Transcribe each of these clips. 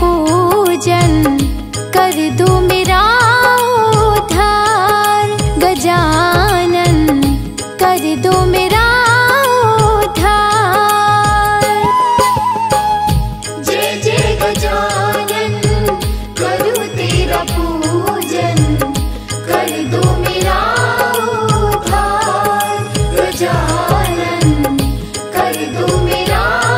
पूजन, कर दो मेरा उद्धार। गजानन कर दो मेरा उद्धार। जय जय गजानन करूं तेरा पूजन, कर दो मेरा उद्धार। गजानन कर दो मेरा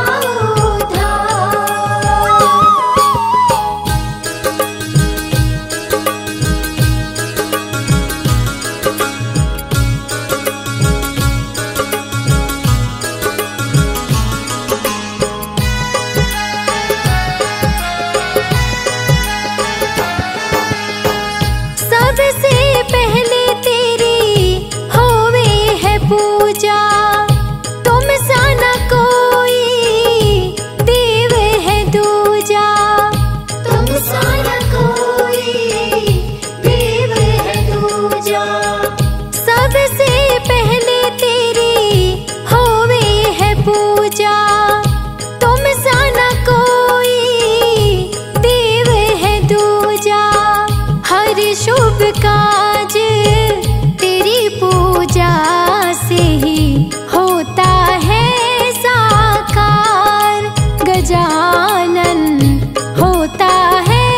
शुभ काज तेरी पूजा से ही होता है साकार। गजानन होता है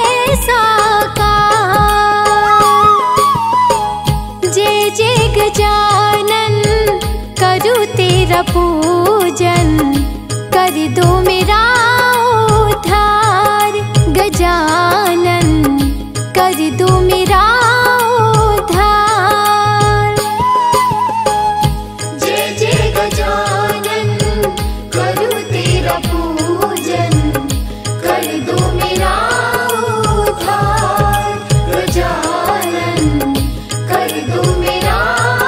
साकार। जय जय गजानन करूं तेरा पूजन, कर दो मेरा उद्धार। गजानन कर दो मेरा उद्धार। जय जय गजानन करूं तेरा पूजन, कर दो मेरा उद्धार। गजानन कर दो मेरा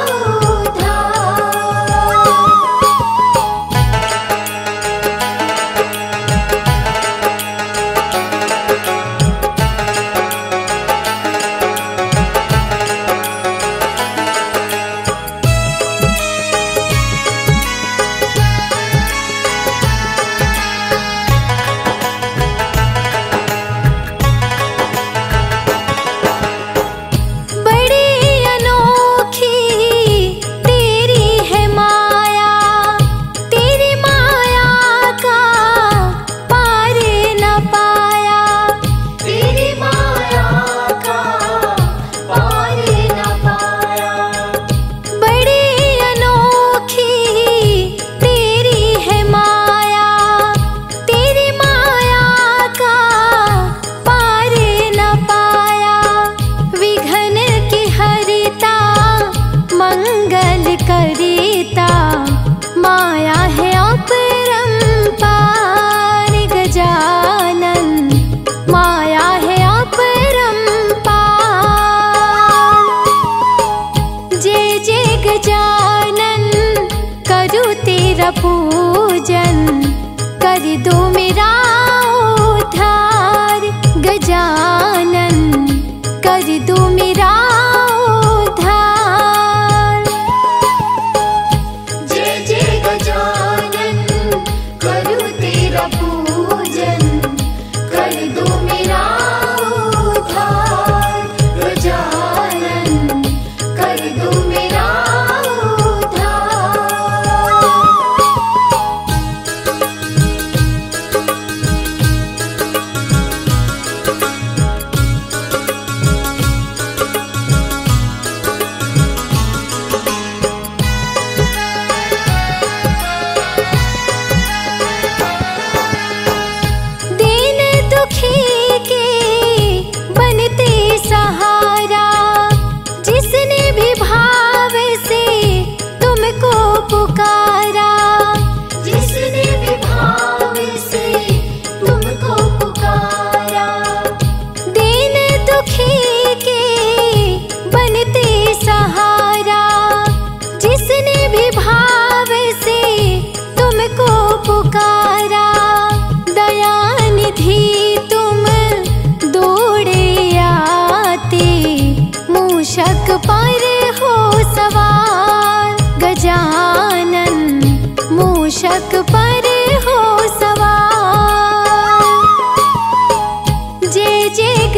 पूजन, कर दो मेरा उद्धार। गजानन कर दो मेरा उद्धार। जय जय गजानन करूं तेरा पूजन, कर दो मेरा उद्धार। गजानन कर दो मेरा उद्धार।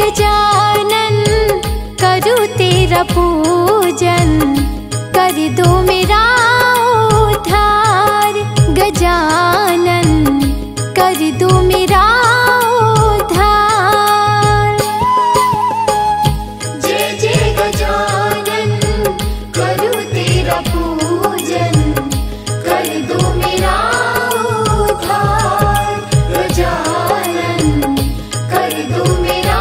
गजानन करूँ तेरा पूजन, कर दो मेरा उद्धार। गजानन कर दो मेरा उद्धार। जय जय गजानन करूँ तेरा पूजन, कर दो मेरा उद्धार। गजानन कर दो मेरा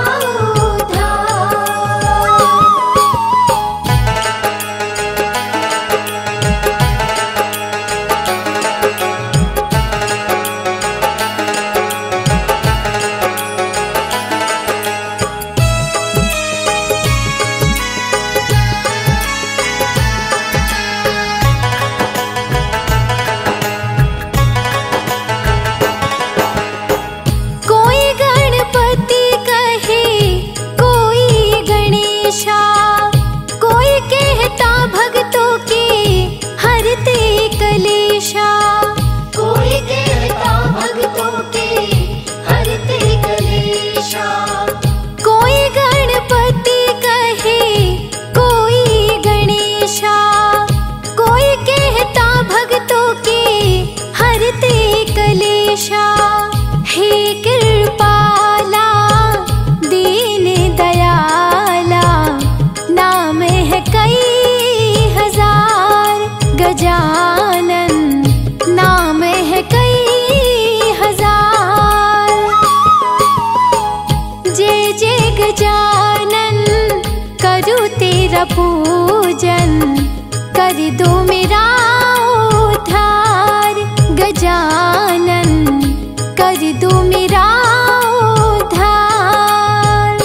गजानन नाम है कई हजार। जय जय गजानन करूँ तेरा पूजन, कर दो मेरा उद्धार। गजानन कर दो मेरा उद्धार।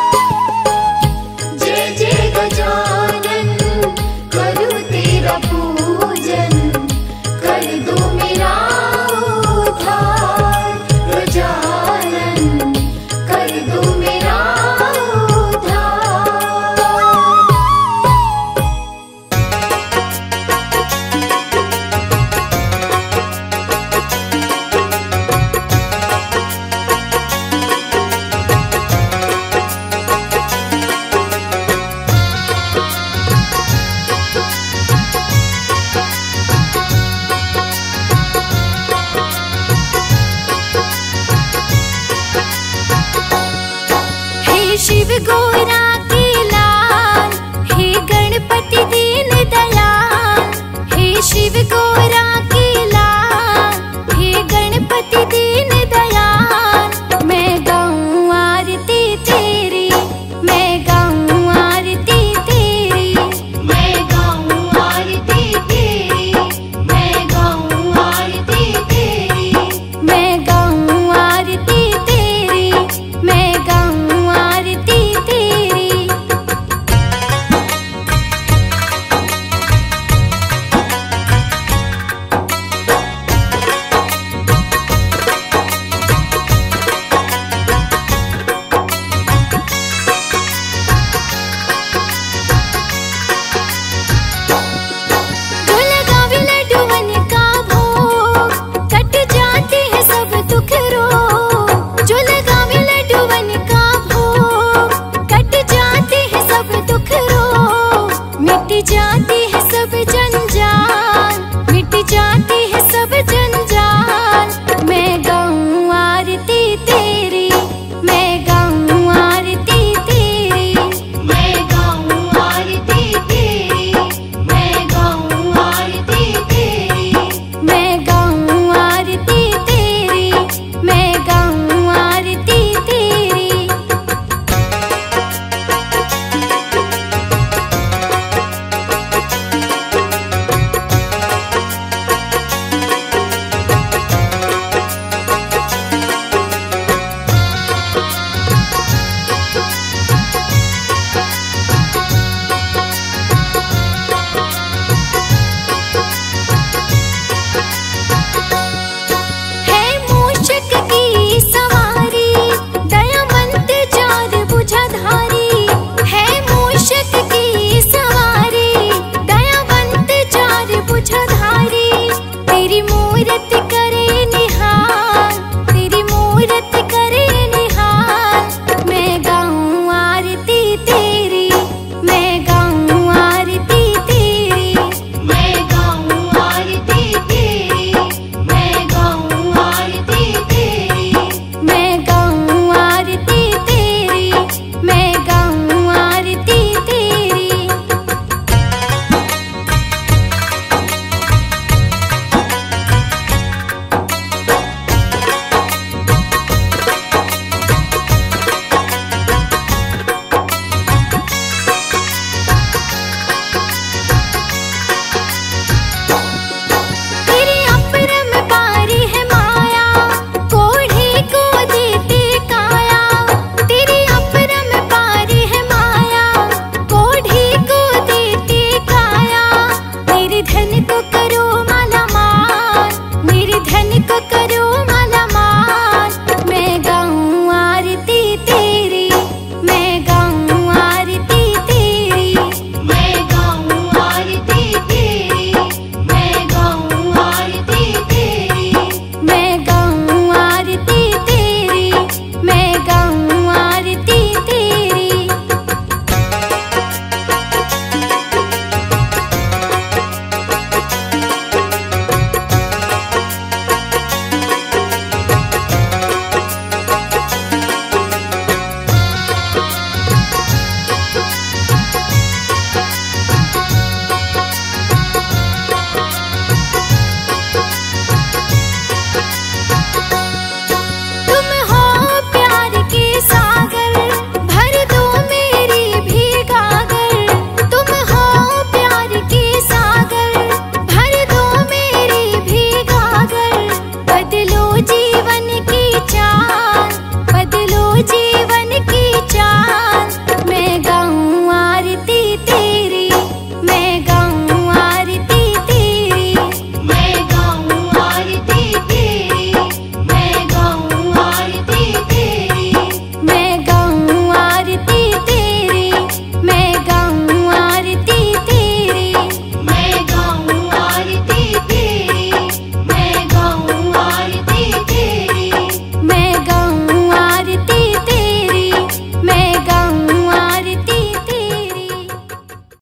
जय जय गजानन करूँ तेरा पूजन, कर दो मेरा उद्धार। गजानन कर दो मेरा शिव गोरा